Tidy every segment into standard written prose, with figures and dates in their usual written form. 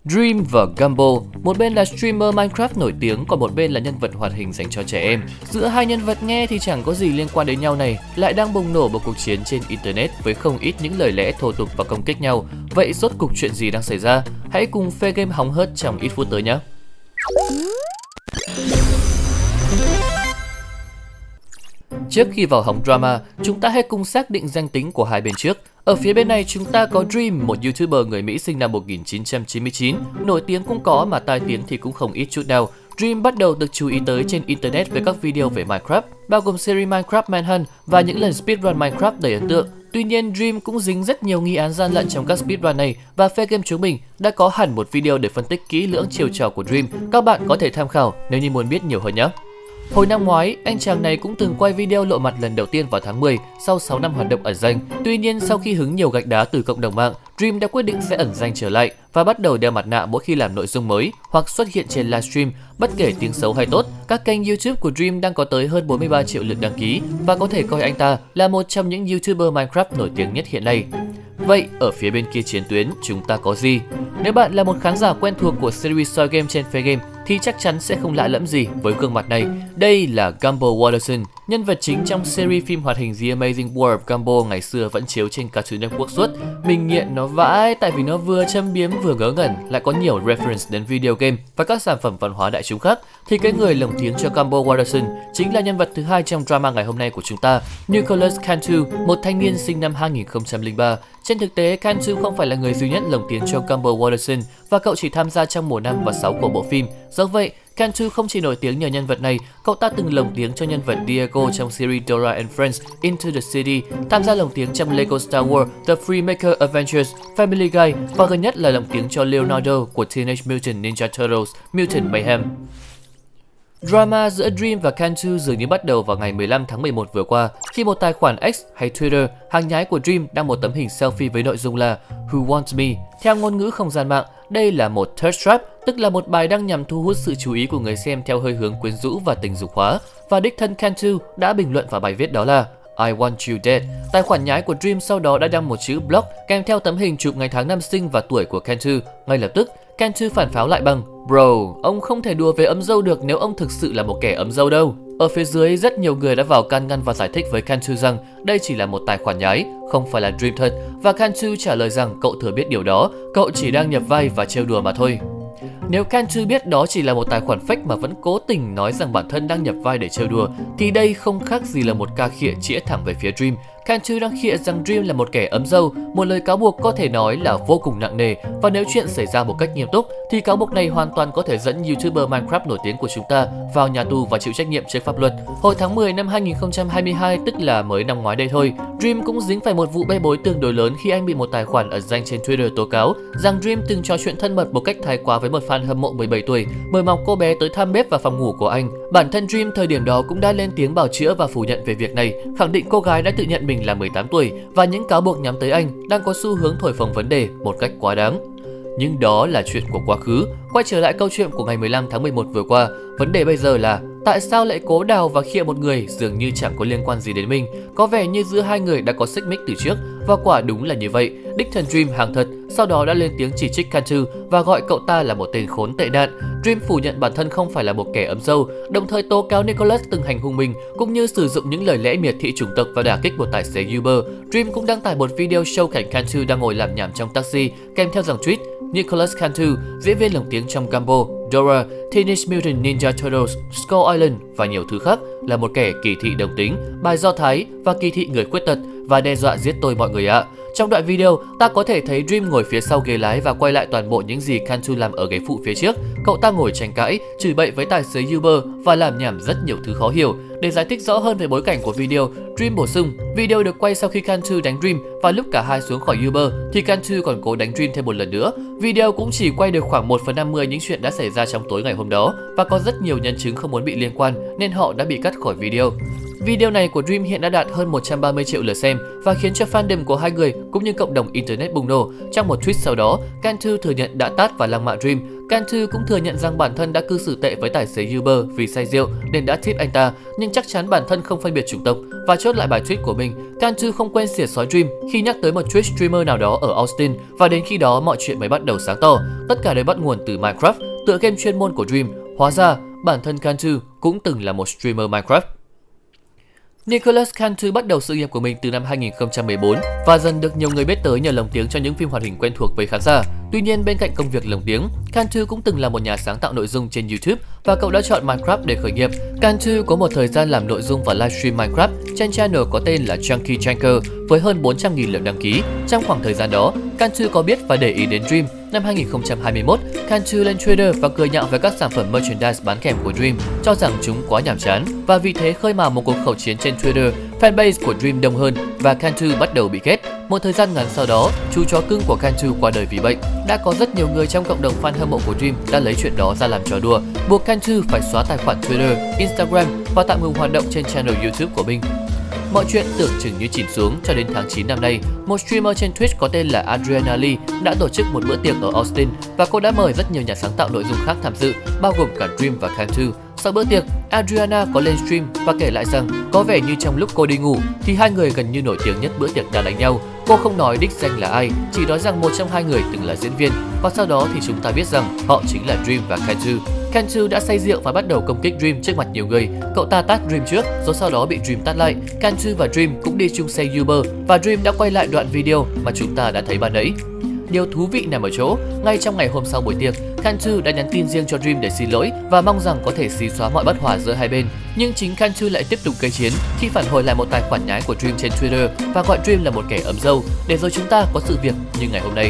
Dream và Gumball, một bên là streamer Minecraft nổi tiếng, còn một bên là nhân vật hoạt hình dành cho trẻ em. Giữa hai nhân vật nghe thì chẳng có gì liên quan đến nhau này, lại đang bùng nổ một cuộc chiến trên Internet với không ít những lời lẽ thô tục và công kích nhau. Vậy rốt cục chuyện gì đang xảy ra? Hãy cùng Phê Game hóng hớt trong ít phút tới nhé! Trước khi vào hóng drama, chúng ta hãy cùng xác định danh tính của hai bên trước. Ở phía bên này chúng ta có Dream, một YouTuber người Mỹ sinh năm 1999, nổi tiếng cũng có mà tai tiếng thì cũng không ít chút nào. Dream bắt đầu được chú ý tới trên Internet với các video về Minecraft, bao gồm series Minecraft Manhunt và những lần speedrun Minecraft đầy ấn tượng. Tuy nhiên, Dream cũng dính rất nhiều nghi án gian lận trong các speedrun này và Phê Game chúng mình đã có hẳn một video để phân tích kỹ lưỡng chiều trò của Dream. Các bạn có thể tham khảo nếu như muốn biết nhiều hơn nhé! Hồi năm ngoái, anh chàng này cũng từng quay video lộ mặt lần đầu tiên vào tháng 10 sau 6 năm hoạt động ẩn danh. Tuy nhiên, sau khi hứng nhiều gạch đá từ cộng đồng mạng, Dream đã quyết định sẽ ẩn danh trở lại và bắt đầu đeo mặt nạ mỗi khi làm nội dung mới hoặc xuất hiện trên livestream. Bất kể tiếng xấu hay tốt, các kênh YouTube của Dream đang có tới hơn 43 triệu lượt đăng ký và có thể coi anh ta là một trong những YouTuber Minecraft nổi tiếng nhất hiện nay. Vậy, ở phía bên kia chiến tuyến, chúng ta có gì? Nếu bạn là một khán giả quen thuộc của series soi game trên Phê Game thì chắc chắn sẽ không lạ lẫm gì với gương mặt này. Đây là Gumball Waterson, nhân vật chính trong series phim hoạt hình The Amazing World of Gumball ngày xưa vẫn chiếu trên Cartoon Network suốt. Mình nghiện nó vãi tại vì nó vừa châm biếm vừa ngớ ngẩn, lại có nhiều reference đến video game và các sản phẩm văn hóa đại chúng khác. Thì cái người lồng tiếng cho Gumball Waterson chính là nhân vật thứ hai trong drama ngày hôm nay của chúng ta, Nicholas Cantu, một thanh niên sinh năm 2003. Trên thực tế, Cantu không phải là người duy nhất lồng tiếng cho Gumball Waterson và cậu chỉ tham gia trong mùa 5 và 6 của bộ phim. Do vậy, Cantu không chỉ nổi tiếng nhờ nhân vật này, cậu ta từng lồng tiếng cho nhân vật Diego trong series Dora and Friends Into the City, tham gia lồng tiếng trong Lego Star Wars The Freemaker Adventures, Family Guy và gần nhất là lồng tiếng cho Leonardo của Teenage Mutant Ninja Turtles Mutant Mayhem. Drama giữa Dream và Cantu dường như bắt đầu vào ngày 15 tháng 11 vừa qua khi một tài khoản X hay Twitter hàng nhái của Dream đăng một tấm hình selfie với nội dung là Who Wants Me. Theo ngôn ngữ không gian mạng, đây là một thirst trap, tức là một bài đăng nhằm thu hút sự chú ý của người xem theo hơi hướng quyến rũ và tình dục hóa. Và đích thân Cantu đã bình luận vào bài viết đó là I want you dead. Tài khoản nhái của Dream sau đó đã đăng một chữ block kèm theo tấm hình chụp ngày tháng năm sinh và tuổi của Cantu. Ngay lập tức, Cantu phản pháo lại bằng Bro, ông không thể đùa về ấm dâu được nếu ông thực sự là một kẻ ấm dâu đâu. Ở phía dưới, rất nhiều người đã vào can ngăn và giải thích với Cantu rằng đây chỉ là một tài khoản nhái, không phải là Dream thật. Và Cantu trả lời rằng cậu thừa biết điều đó, cậu chỉ đang nhập vai và trêu đùa mà thôi. Nếu Cantu biết đó chỉ là một tài khoản fake mà vẫn cố tình nói rằng bản thân đang nhập vai để trêu đùa, thì đây không khác gì là một ca khịa chĩa thẳng về phía Dream. Cantu đang khịa rằng Dream là một kẻ ấm dâu, một lời cáo buộc có thể nói là vô cùng nặng nề. Và nếu chuyện xảy ra một cách nghiêm túc, thì cáo buộc này hoàn toàn có thể dẫn YouTuber Minecraft nổi tiếng của chúng ta vào nhà tù và chịu trách nhiệm trước pháp luật. Hồi tháng 10 năm 2022, tức là mới năm ngoái đây thôi, Dream cũng dính phải một vụ bê bối tương đối lớn khi anh bị một tài khoản ẩn danh trên Twitter tố cáo rằng Dream từng trò chuyện thân mật một cách thái quá với một fan hâm mộ 17 tuổi, mời mọc cô bé tới thăm bếp và phòng ngủ của anh. Bản thân Dream thời điểm đó cũng đã lên tiếng bào chữa và phủ nhận về việc này, khẳng định cô gái đã tự nhận mình là 18 tuổi và những cáo buộc nhắm tới anh đang có xu hướng thổi phồng vấn đề một cách quá đáng. Nhưng đó là chuyện của quá khứ. Quay trở lại câu chuyện của ngày 15 tháng 11 vừa qua, vấn đề bây giờ là tại sao lại cố đào và khịa một người dường như chẳng có liên quan gì đến mình? Có vẻ như giữa hai người đã có xích mích từ trước, và quả đúng là như vậy. Đích thân Dream hàng thật sau đó đã lên tiếng chỉ trích Cantu và gọi cậu ta là một tên khốn tệ nạn. Dream phủ nhận bản thân không phải là một kẻ ấm dâu, đồng thời tố cáo Nicholas từng hành hung mình cũng như sử dụng những lời lẽ miệt thị chủng tộc và đả kích một tài xế Uber. Dream cũng đăng tải một video show cảnh Cantu đang ngồi làm nhảm trong taxi kèm theo dòng tweet Nicholas Cantu, diễn viên lồng tiếng trong Gumball, Dora, Teenage Mutant Ninja Turtles, Skull Island và nhiều thứ khác, là một kẻ kỳ thị đồng tính, bài Do Thái và kỳ thị người khuyết tật và đe dọa giết tôi mọi người ạ. Trong đoạn video, ta có thể thấy Dream ngồi phía sau ghế lái và quay lại toàn bộ những gì Cantu làm ở ghế phụ phía trước. Cậu ta ngồi tranh cãi, chửi bậy với tài xế Uber và làm nhảm rất nhiều thứ khó hiểu. Để giải thích rõ hơn về bối cảnh của video, Dream bổ sung, video được quay sau khi Cantu đánh Dream và lúc cả hai xuống khỏi Uber thì Cantu còn cố đánh Dream thêm một lần nữa. Video cũng chỉ quay được khoảng 1/50 những chuyện đã xảy ra trong tối ngày hôm đó và có rất nhiều nhân chứng không muốn bị liên quan nên họ đã bị cắt khỏi video. Video này của Dream hiện đã đạt hơn 130 triệu lượt xem và khiến cho fandom của hai người cũng như cộng đồng internet bùng nổ. Trong một tweet sau đó, Cantu thừa nhận đã tát và lăng mạ Dream. Cantu cũng thừa nhận rằng bản thân đã cư xử tệ với tài xế Uber vì say rượu nên đã tip anh ta, nhưng chắc chắn bản thân không phân biệt chủng tộc. Và chốt lại bài tweet của mình, Cantu không quên xỉa xói Dream khi nhắc tới một Twitch streamer nào đó ở Austin, và đến khi đó mọi chuyện mới bắt đầu sáng tỏ. Tất cả đều bắt nguồn từ Minecraft, tựa game chuyên môn của Dream. Hóa ra, bản thân Cantu cũng từng là một streamer Minecraft. Nicholas Cantu bắt đầu sự nghiệp của mình từ năm 2014 và dần được nhiều người biết tới nhờ lồng tiếng cho những phim hoạt hình quen thuộc với khán giả. Tuy nhiên, bên cạnh công việc lồng tiếng, Cantu cũng từng là một nhà sáng tạo nội dung trên YouTube và cậu đã chọn Minecraft để khởi nghiệp. Cantu có một thời gian làm nội dung và livestream Minecraft trên channel có tên là Chunky Janker với hơn 400.000 lượt đăng ký. Trong khoảng thời gian đó, Cantu có biết và để ý đến Dream. Năm 2021, Cantu lên Twitter và cười nhạo về các sản phẩm merchandise bán kèm của Dream, cho rằng chúng quá nhàm chán và vì thế khơi mào một cuộc khẩu chiến trên Twitter. Fanbase của Dream đông hơn và Cantu bắt đầu bị ghét. Một thời gian ngắn sau đó, chú chó cưng của Cantu qua đời vì bệnh. Đã có rất nhiều người trong cộng đồng fan hâm mộ của Dream đã lấy chuyện đó ra làm trò đùa, buộc Cantu phải xóa tài khoản Twitter, Instagram và tạm ngừng hoạt động trên channel YouTube của mình. Mọi chuyện tưởng chừng như chìm xuống cho đến tháng 9 năm nay, một streamer trên Twitch có tên là Adriana Lee đã tổ chức một bữa tiệc ở Austin và cô đã mời rất nhiều nhà sáng tạo nội dung khác tham dự, bao gồm cả Dream và Cantu. Sau bữa tiệc, Adriana có lên stream và kể lại rằng có vẻ như trong lúc cô đi ngủ thì hai người gần như nổi tiếng nhất bữa tiệc đã đánh nhau. Cô không nói đích danh là ai, chỉ nói rằng một trong hai người từng là diễn viên và sau đó thì chúng ta biết rằng họ chính là Dream và Cantu. Cantu đã say rượu và bắt đầu công kích Dream trước mặt nhiều người. Cậu ta tát Dream trước, rồi sau đó bị Dream tát lại. Cantu và Dream cũng đi chung xe Uber và Dream đã quay lại đoạn video mà chúng ta đã thấy ban nãy. Điều thú vị nằm ở chỗ, ngay trong ngày hôm sau buổi tiệc, Cantu đã nhắn tin riêng cho Dream để xin lỗi và mong rằng có thể xí xóa mọi bất hòa giữa hai bên. Nhưng chính Cantu lại tiếp tục gây chiến khi phản hồi lại một tài khoản nhái của Dream trên Twitter và gọi Dream là một kẻ ấm dâu, để rồi chúng ta có sự việc như ngày hôm nay.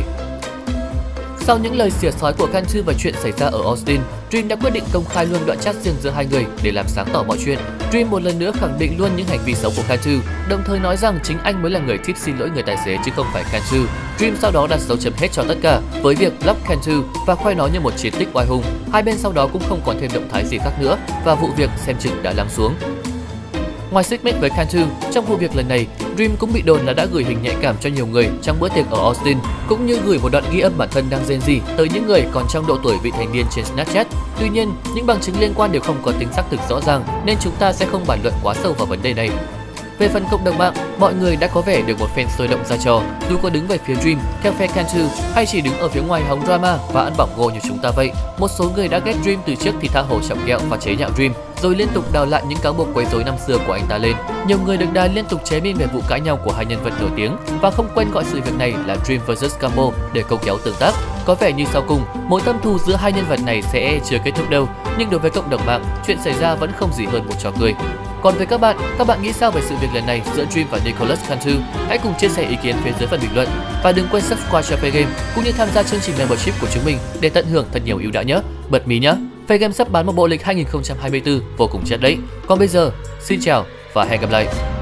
Sau những lời xỉa xói của Cantu và chuyện xảy ra ở Austin, Dream đã quyết định công khai luôn đoạn chat riêng giữa hai người để làm sáng tỏ mọi chuyện. Dream một lần nữa khẳng định luôn những hành vi xấu của Cantu, đồng thời nói rằng chính anh mới là người tip xin lỗi người tài xế chứ không phải Cantu. Dream sau đó đặt dấu chấm hết cho tất cả với việc block Cantu và khoe nó như một chiến tích oai hùng. Hai bên sau đó cũng không còn thêm động thái gì khác nữa và vụ việc xem chừng đã lắng xuống. Ngoài xích mích với Cantu, trong vụ việc lần này, Dream cũng bị đồn là đã gửi hình nhạy cảm cho nhiều người trong bữa tiệc ở Austin, cũng như gửi một đoạn ghi âm bản thân đang rên rỉ tới những người còn trong độ tuổi vị thành niên trên Snapchat. Tuy nhiên, những bằng chứng liên quan đều không có tính xác thực rõ ràng nên chúng ta sẽ không bàn luận quá sâu vào vấn đề này. Về phần cộng đồng mạng, mọi người đã có vẻ được một phen sôi động ra trò, dù có đứng về phía Dream theo phe Cantu hay chỉ đứng ở phía ngoài hóng drama và ăn bỏng ngô như chúng ta vậy. Một số người đã ghét Dream từ trước thì tha hồ chọc ghẹo và chế nhạo Dream, rồi liên tục đào lại những cáo buộc quấy rối năm xưa của anh ta lên. Nhiều người được đài liên tục chế min về vụ cãi nhau của hai nhân vật nổi tiếng và không quên gọi sự việc này là Dream vs Campbell để câu kéo tương tác. Có vẻ như sau cùng, mối tâm thù giữa hai nhân vật này sẽ chưa kết thúc đâu, nhưng đối với cộng đồng mạng, chuyện xảy ra vẫn không gì hơn một trò cười. Còn với các bạn nghĩ sao về sự việc lần này giữa Dream và Nicholas Cantu? Hãy cùng chia sẻ ý kiến phía dưới phần bình luận và đừng quên subscribe cho Faye Game cũng như tham gia chương trình membership của chúng mình để tận hưởng thật nhiều ưu đãi nhé. Bật mí nhé. Faye Game sắp bán một bộ lịch 2024 vô cùng chất đấy. Còn bây giờ, xin chào và hẹn gặp lại.